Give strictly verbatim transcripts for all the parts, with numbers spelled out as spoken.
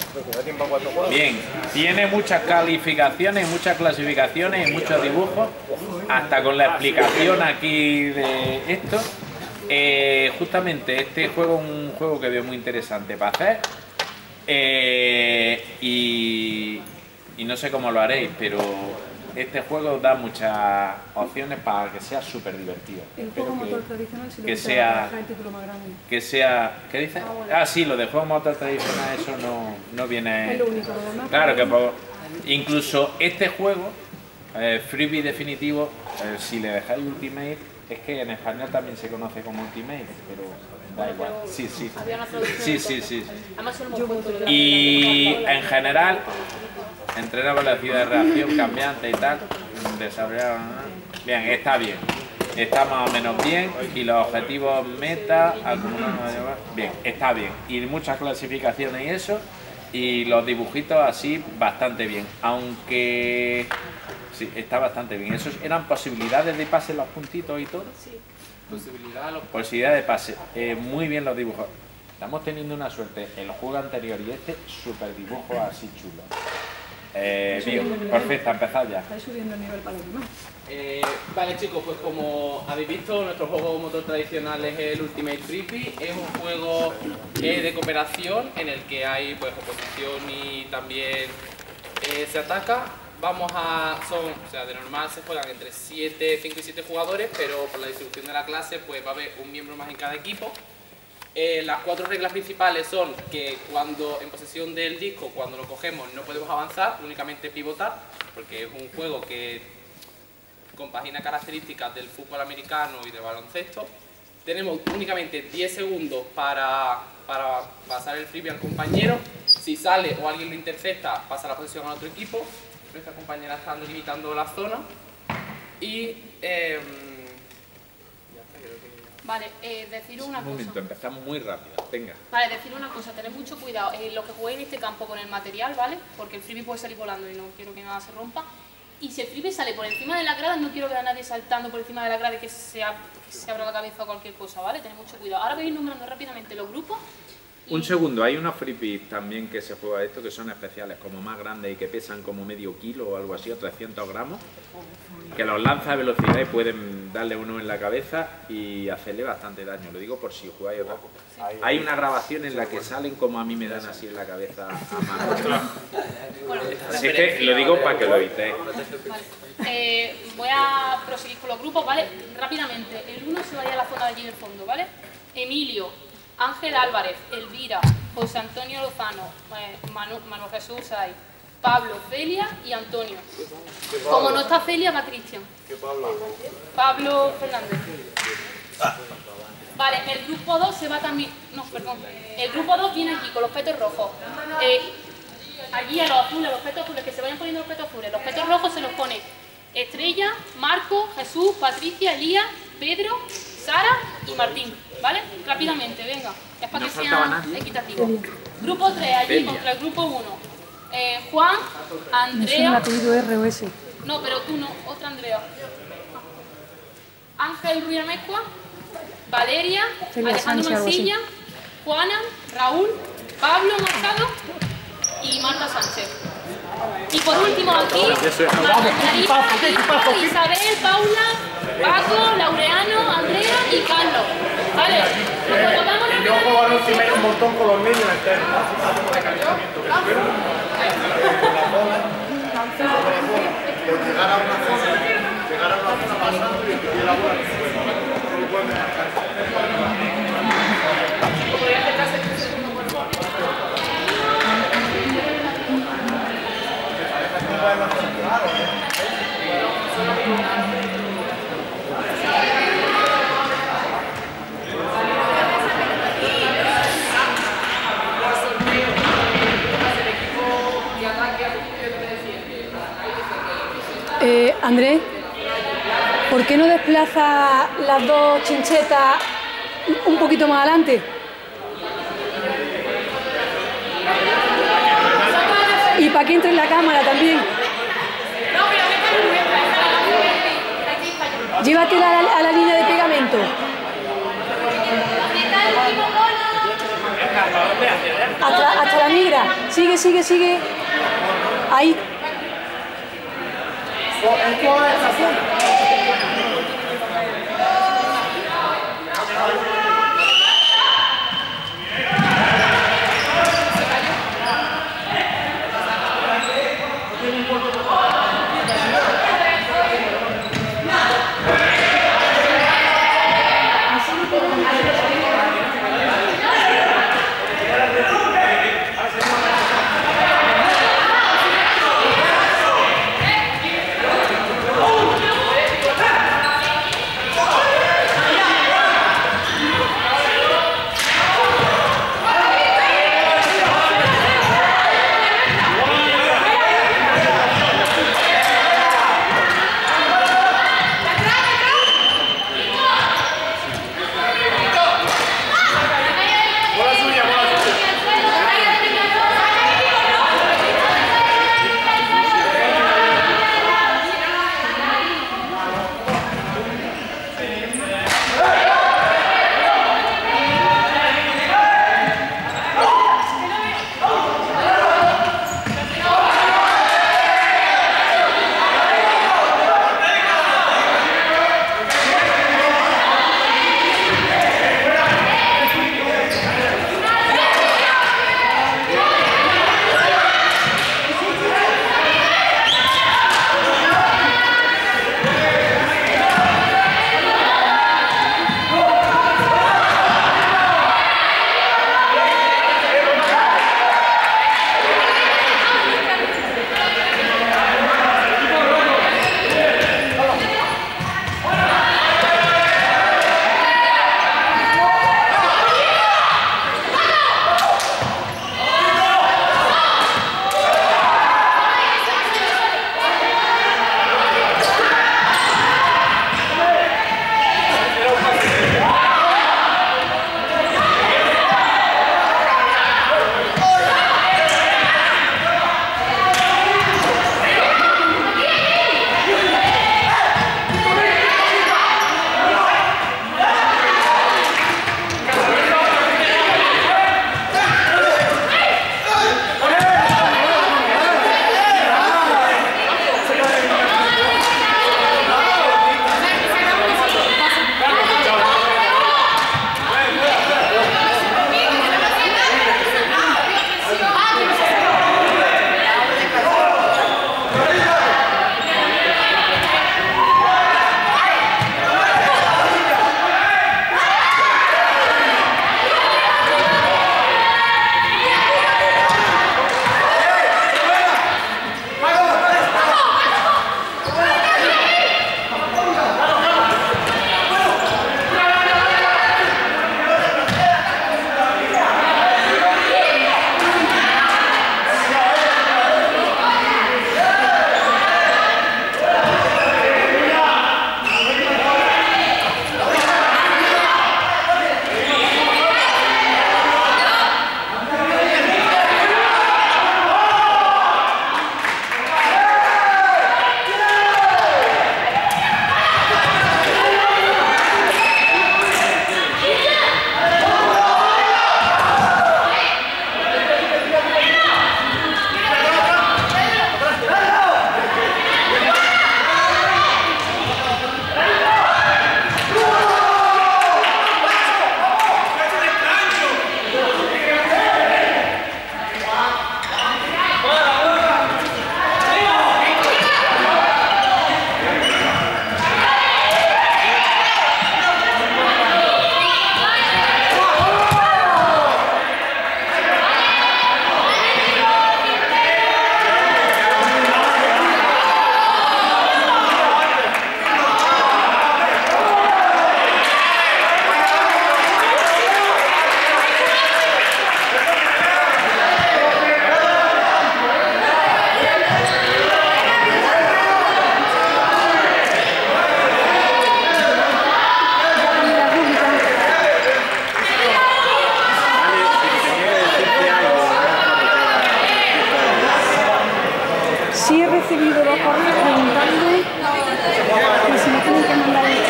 Bien, tiene muchas calificaciones, muchas clasificaciones y muchos dibujos, hasta con la explicación aquí de esto. Eh, justamente este juego es un juego que veo muy interesante para hacer. Eh, y, y no sé cómo lo haréis, pero este juego da muchas opciones para que sea súper divertido. El juego motor tradicional, si lo que quieres sea, el título más grande. Que sea, ¿qué dices? Ah, bueno. ah, sí, lo de juego motor tradicional, eso no, no viene... Es lo único, lo demás. Claro que por, incluso este juego, eh, Freebie definitivo, eh, si le dejáis Ultimate, es que en español también se conoce como Ultimate, pero... da igual. Sí, sí. Sí, sí, sí. Y en general, entrena velocidad de reacción cambiante y tal, desarrollar. Bien, está bien. Está más o menos bien. Y los objetivos meta, acumular, bien, está bien. Y muchas clasificaciones y eso. Y los dibujitos así, bastante bien. Aunque. Sí, está bastante bien. ¿Esos eran posibilidades de pase los puntitos y todo? Sí. Posibilidad, los... Posibilidad de pase. Eh, muy bien los dibujos. Estamos teniendo una suerte. El juego anterior y este, súper dibujos así chulos. Eh, bien, perfecto, empezad ya. Estáis subiendo el nivel para los demás. Eh, vale chicos, pues como habéis visto, nuestro juego motor tradicional es el Ultimate Freebie. Es un juego eh, de cooperación en el que hay pues oposición y también eh, se ataca. Vamos a, son, o sea, de normal se juegan entre siete, cinco y siete jugadores, pero por la distribución de la clase pues va a haber un miembro más en cada equipo. Eh, las cuatro reglas principales son que cuando en posesión del disco, cuando lo cogemos no podemos avanzar, únicamente pivotar, porque es un juego que compagina características del fútbol americano y del baloncesto. Tenemos únicamente diez segundos para, para pasar el freebie al compañero. Si sale o alguien lo intercepta, pasa la posesión a otro equipo. Nuestra compañera está limitando la zona y eh, vale, eh, decir una Un cosa. momento, empezamos muy rápido, venga. Vale, decir una cosa, tened mucho cuidado eh, los que juguéis en este campo con el material, ¿vale? Porque el freebie puede salir volando y no quiero que nada se rompa. Y si el freebie sale por encima de las gradas, no quiero ver a nadie saltando por encima de las gradas y que se, ab que se abra la cabeza o cualquier cosa, ¿vale? Tened mucho cuidado. Ahora voy a ir nombrando rápidamente los grupos. Un segundo, hay unos freebies también que se juega esto que son especiales, como más grandes y que pesan como medio kilo o algo así, o trescientos gramos, que los lanza a velocidad y pueden darle uno en la cabeza y hacerle bastante daño. Lo digo por si jugáis otra. Hay una grabación en la que salen como a mí me dan así en la cabeza a mano. Así que lo digo para que lo evitéis. Vale. Eh, voy a proseguir con los grupos, ¿vale? Rápidamente, el uno se vaya a la zona de allí del fondo, ¿vale? Emilio, Ángel Álvarez, Elvira, José Antonio Lozano, eh, Manu, Manuel Jesús Say, Pablo, Celia y Antonio. Como no está Celia, va Cristian. ¿Qué Pablo? Pablo Fernández. Vale, el grupo dos se va también... No, perdón. El grupo dos viene aquí con los petos rojos. Eh, allí a los azules, los petos azules, que se vayan poniendo los petos azules. Los petos rojos se los pone Estrella, Marco, Jesús, Patricia, Elías, Pedro, Sara y Martín. ¿Vale? Rápidamente, venga. Es para No que sea equitativo. Grupo tres, allí Peña. contra el grupo uno. Eh, Juan, Me suena el Andrea... apellido R o S. No, pero tú no, otra Andrea. Ángel Ruiz Amezcua, Valeria, Celia Alejandro Sánchez, algo así. Mansilla, Juana, Raúl, Pablo Machado y Marta Sánchez. Y por último aquí, Margarita, Isabel, Paula, Paco, Laureano, Andrea y Carlos. ¿Vale? Nos colocamos en Yo juego al Ultimate un montón con los niños en el terreno. Por llegar a una zona, llegar a una zona pasando y que la bola no lo pueden marcar. Eh, Andrés, ¿por qué no desplaza las dos chinchetas un poquito más adelante? Y para que entre en la cámara también. Llévatela a la, a la línea de pegamento. Hasta, hasta la negra. Sigue, sigue, sigue. Ahí.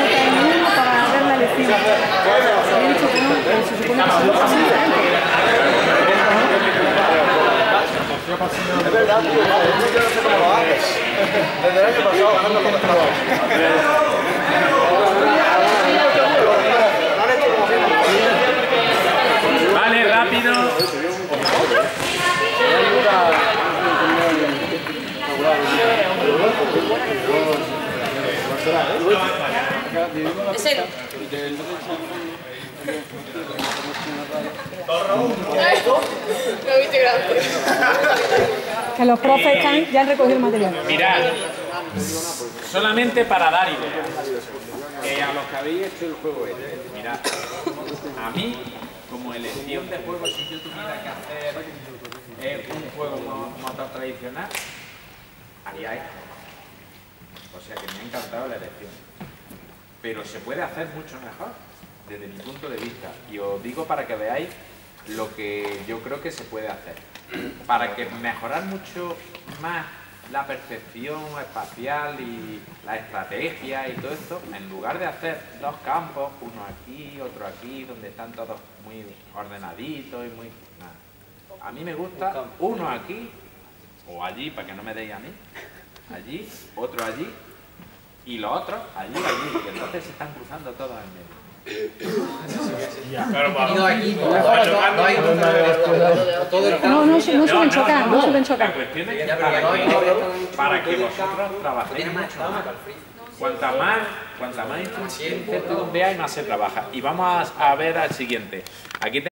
He dicho que no, pero se supone que sí, sí, diferente. Es verdad, tío, yo no sé cómo lo haces. Desde el año pasado ganando los estados. Vale, rápido. De cero. Me viste grande. Que los profes están, ya han recogido el material. Mirad, solamente para dar ideas. Eh, a los que habéis hecho el juego este, mirad, a mí, como elección de juego, si yo tuviera que hacer eh, un juego mo- motor tradicional, haría esto. O sea que me ha encantado la elección. Pero se puede hacer mucho mejor, desde mi punto de vista. Y os digo para que veáis lo que yo creo que se puede hacer. Para que mejorar mucho más la percepción espacial y la estrategia y todo esto, en lugar de hacer dos campos, uno aquí, otro aquí, donde están todos muy ordenaditos y muy... nada. A mí me gusta uno aquí, o allí, para que no me deis a mí, allí, otro allí, y los otros allí, allí, y entonces se están cruzando todos en medio. No, no, se- no suelen chocar, no suelen La chocar. cuestión es que para, que, para que vosotros trabajéis mucho más. Cuanta más, cuanta más incertidumbre hay, más se trabaja. Y vamos a, a ver al siguiente. Aquí